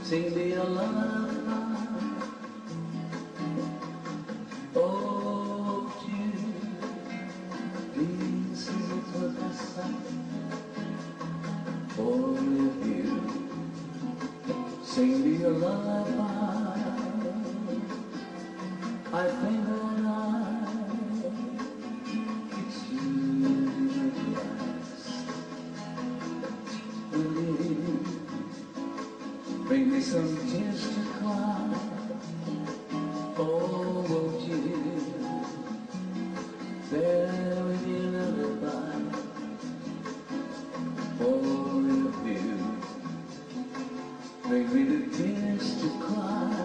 Sing me a lullaby. Oh, Jude, please sing it for the sun. For if you sing me a lullaby, I think that I could sleep at last. Will you bring me some tears to cry? Oh, won't you bear with your lullaby? For if you bring me the tears to cry,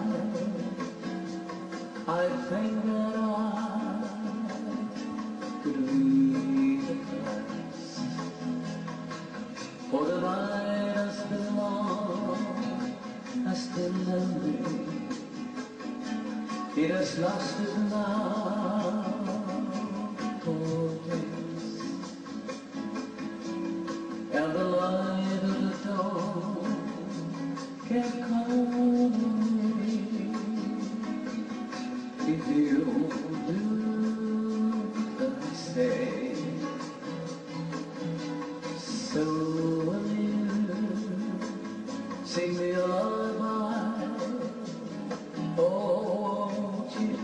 I think that I could weep at last. For the night has been long, has been lonely. It has lasted now for days, and the light of the dawn can't come away. If you do as I say, so will you sing me a lullaby? Oh, won't you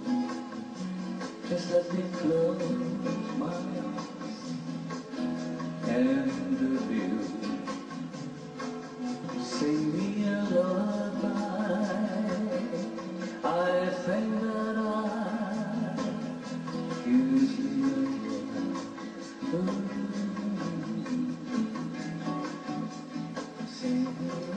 just let me close my eyes and review? Sing me a lullaby. I think that I could hear you. Sing me a lullaby.